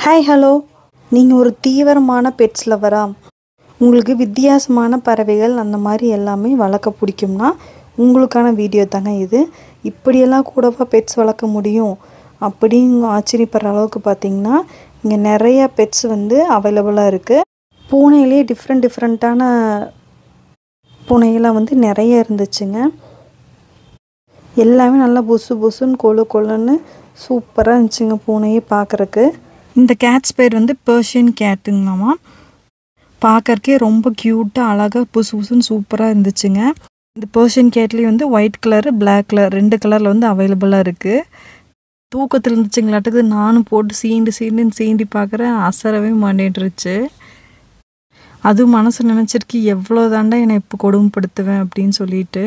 Hi hello, நீங்கள் ஒரு தீவிரமான பெட்ஸ் லவரா? உங்களுக்கு வித்தியாசமான பறவைகள் அந்த மாதிரி எல்லாமே வளர்க்க பிடிக்கும்னா உங்களுக்கான வீடியோ தாங்க இது. இப்படியெல்லாம் கூடவா பெட்ஸ் வளர்க்க முடியும் அப்படின்னு ஆச்சரியப்படுற அளவுக்கு பார்த்திங்கன்னா இங்கே நிறைய பெட்ஸ் அவைலபிளாக இருக்குது. பூனையிலே டிஃப்ரெண்ட்டான பூனையெல்லாம் நிறைய இருந்துச்சுங்க. எல்லாமே நல்லா புசு புசுன்னு கொழுன்னு சூப்பராக இருந்துச்சுங்க பூனையே பார்க்குறக்கு. இந்த கேட்ஸ் பேர் பெர்ஷியன் கேட்டுங்களாமா. பார்க்கறக்கே ரொம்ப க்யூட்டாக அழகாக புசு புசுன்னு சூப்பராக இருந்துச்சுங்க. இந்த பெர்ஷியன் கேட்லேயே ஒயிட் கலரு பிளாக் கலர் 2 கலரில் அவைலபிளாக இருக்குது. தூக்கத்தில் இருந்துச்சுங்களாட்டுக்கு நானும் போட்டு சீண்டி பார்க்குறேன். அசரவே மாட்டேன்ருச்சு. அதுவும் மனசு நினச்சிருக்கு எவ்வளோ தாண்டா என்னை இப்போ கொடுமைப்படுத்துவேன் அப்படின்னு சொல்லிட்டு.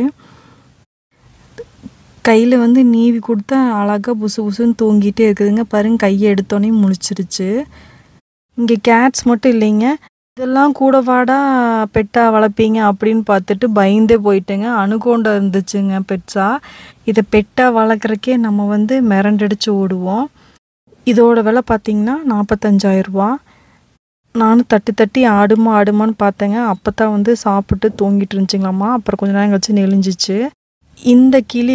கையில் நீவி கொடுத்தா அழகாக புசு புசுன்னு தூங்கிட்டே இருக்குதுங்க. பாருங்க, கையை எடுத்தோன்னே முழிச்சிருச்சு. இங்கே கேட்ஸ் மட்டும் இல்லைங்க, இதெல்லாம் கூட வாடா பெட்டாக வளர்ப்பீங்க அப்படின்னு பார்த்துட்டு பயந்தே போயிட்டேங்க. அணுகொண்டா இருந்துச்சுங்க பெட்ஸாக. இதை பெட்டாக வளர்க்குறக்கே நம்ம மிரண்டடிச்சு ஓடுவோம். இதோட விலை பார்த்திங்கன்னா 45,000 ரூபா. நானும் தட்டி ஆடுமான்னு பார்த்தேங்க. அப்போ தான் சாப்பிட்டு தூங்கிட்டு இருந்துச்சுங்களாம்மா. அப்புறம் கொஞ்ச நேரம் கழிச்சு நெளிஞ்சிச்சு. இந்த கிளி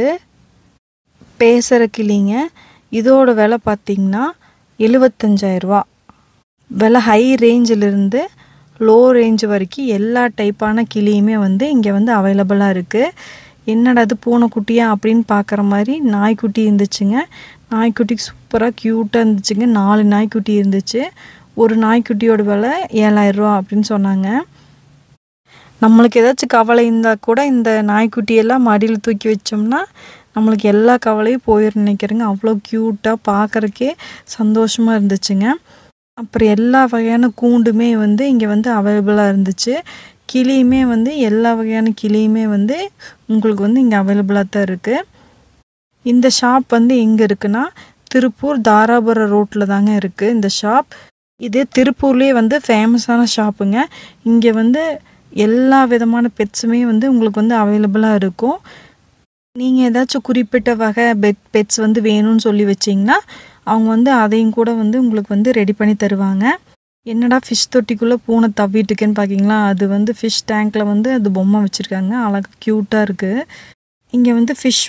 பேசுகிற கிளிங்க. இதோட விலை பார்த்திங்கன்னா 75,000 ரூபா. விலை ஹை ரேஞ்சிலிருந்து லோ ரேஞ்ச் வரைக்கும் எல்லா டைப்பான கிளியுமே இங்கே அவைலபிளாக இருக்குது. என்னடா அது பூனைக்குட்டியா அப்படின்னு பார்க்குற மாதிரி நாய்க்குட்டி இருந்துச்சுங்க. நாய்க்குட்டிக்கு சூப்பராக க்யூட்டாக இருந்துச்சுங்க. 4 நாய்க்குட்டி இருந்துச்சு. ஒரு நாய்க்குட்டியோட விலை 7,000 ரூபா அப்படின்னு சொன்னாங்க. நம்மளுக்கு ஏதாச்சும் கவலை இருந்தால் கூட இந்த நாய்க்குட்டியெல்லாம் மடியில் தூக்கி வச்சோம்னா நம்மளுக்கு எல்லா கவலையும் போயிடும் நினைக்கிறேங்க. அவ்வளோ க்யூட்டாக பார்க்குறக்கே சந்தோஷமாக இருந்துச்சுங்க. அப்புறம் எல்லா வகையான கூண்டுமே இங்கே அவைலபிளாக இருந்துச்சு. கிளியுமே எல்லா வகையான கிளியுமே உங்களுக்கு இங்கே அவைலபிளாக தான் இருக்குது. இந்த ஷாப் எங்கே இருக்குன்னா திருப்பூர் தாராபுரம் ரோட்டில் தாங்க இருக்குது இந்த ஷாப். இது திருப்பூர்லேயே ஃபேமஸான ஷாப்புங்க. இங்கே எல்லா விதமான பெட்ஸுமே உங்களுக்கு அவைலபிளாக இருக்கும். நீங்கள் ஏதாச்சும் குறிப்பிட்ட வகை பெட்ஸ் வேணும்னு சொல்லி வச்சிங்கன்னா அவங்க அதையும் கூட உங்களுக்கு ரெடி பண்ணி தருவாங்க. என்னடா ஃபிஷ் தொட்டிக்குள்ளே பூனை தவிட்டுருக்கேன்னு பார்க்கிங்களா? அது ஃபிஷ் டேங்க்கில் அது பொம்மை வச்சுருக்காங்க. அழகாக க்யூட்டாக இருக்குது. இங்கே ஃபிஷ்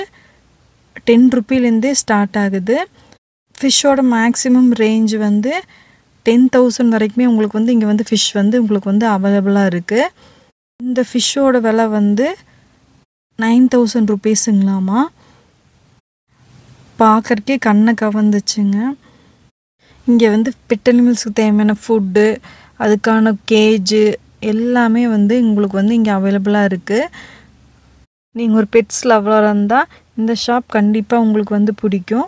10 ரூபீலேருந்தே ஸ்டார்ட் ஆகுது. ஃபிஷ்ஷோட மேக்ஸிமம் ரேஞ்ச் 10,000 வரைக்குமே உங்களுக்கு இங்கே ஃபிஷ் உங்களுக்கு அவைலபிளாக இருக்குது. இந்த ஃபிஷ்ஷோட விலை 9,000 ருபீஸுங்களாமா. பார்க்கறக்கே கண்ணை கவர்ந்துச்சுங்க. இங்கே பெட் அனிமல்ஸுக்கு தேவையான ஃபுட்டு, அதுக்கான கேஜு எல்லாமே உங்களுக்கு இங்கே அவைலபிளாக இருக்குது. நீங்கள் ஒரு பெட்ஸ் லவராக இருந்தால் இந்த ஷாப் கண்டிப்பாக உங்களுக்கு பிடிக்கும்.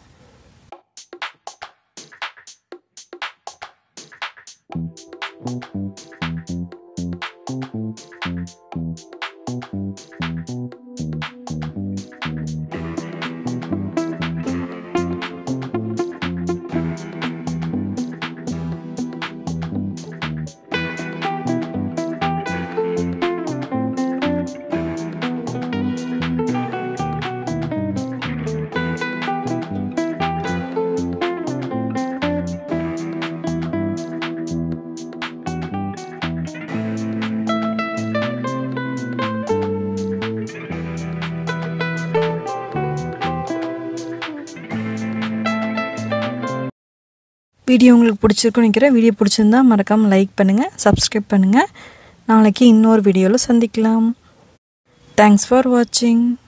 வீடியோ உங்களுக்கு பிடிச்சிருக்குன்னு நினைக்கிறேன். வீடியோ பிடிச்சிருந்தா மறக்காமல் லைக் பண்ணுங்கள், சப்ஸ்கிரைப் பண்ணுங்கள். நாளைக்கு இன்னொரு வீடியோவில் சந்திக்கலாம். தேங்க்ஸ் ஃபார் வாட்சிங்.